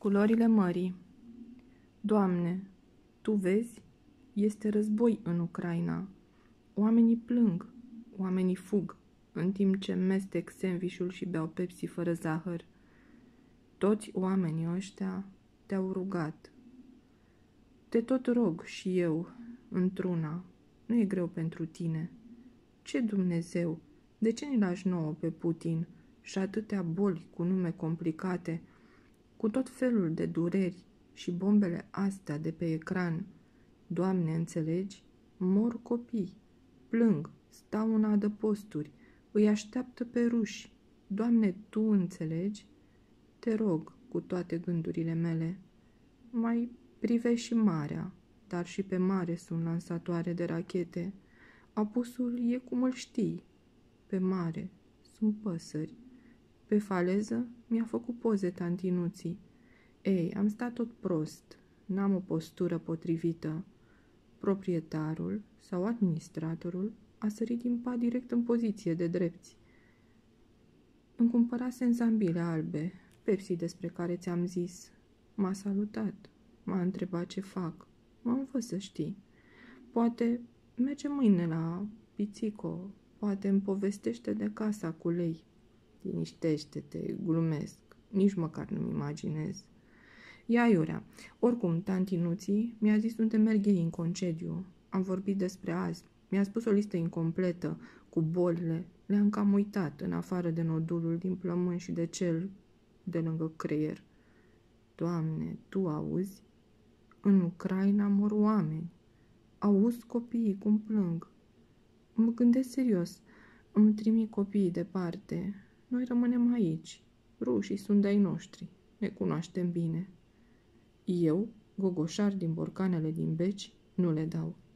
Culorile mării. Doamne, Tu vezi? Este război în Ucraina. Oamenii plâng, oamenii fug, în timp ce mestec sandvișul și beau Pepsi fără zahăr. Toți oamenii ăștia te-au rugat. Te tot rog și eu, într-una, nu e greu pentru tine. Ce Dumnezeu? De ce ne lași nouă pe Putin și atâtea boli cu nume complicate, cu tot felul de dureri și bombele astea de pe ecran? Doamne, înțelegi? Mor copii, plâng, stau în adăposturi, îi așteaptă pe ruși. Doamne, Tu înțelegi? Te rog, cu toate gândurile mele, mai privești și marea, dar și pe mare sunt lansatoare de rachete. Apusul e cum îl știi. Pe mare sunt păsări. Pe faleză mi-a făcut poze tantinuții. Ei, am stat tot prost. N-am o postură potrivită. Proprietarul sau administratorul a sărit din pat direct în poziție de drepți. Îmi cumpărase în zambile albe, Pepsi despre care ți-am zis. M-a salutat, m-a întrebat ce fac. Mă învăț să știi. Poate merge mâine la Pizzico, poate îmi povestește de casa cu lei. Liniștește-te, glumesc, nici măcar nu-mi imaginez. Ia iurea, oricum, tanti Nuții mi-a zis unde merg ei în concediu. Am vorbit despre azi. Mi-a spus o listă incompletă cu bolile. Le-am cam uitat, în afară de nodulul din plămân și de cel de lângă creier. Doamne, Tu auzi? În Ucraina mor oameni. Auzi copiii cum plâng. Mă gândesc serios. Îmi trimit copiii departe. Noi rămânem aici. Rușii sunt de-ai noștri. Ne cunoaștem bine. Eu, gogoșar din borcanele din beci, nu le dau.